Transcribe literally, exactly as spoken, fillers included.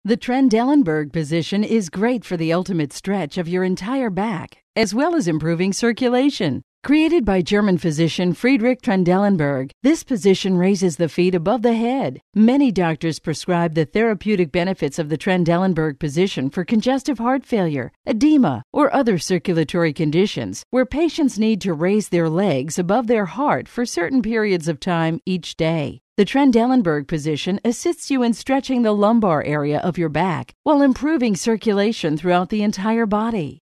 The Trendelenburg position is great for the ultimate stretch of your entire back, as well as improving circulation. Created by German physician Friedrich Trendelenburg, this position raises the feet above the head. Many doctors prescribe the therapeutic benefits of the Trendelenburg position for congestive heart failure, edema, or other circulatory conditions where patients need to raise their legs above their heart for certain periods of time each day. The Trendelenburg position assists you in stretching the lumbar area of your back while improving circulation throughout the entire body.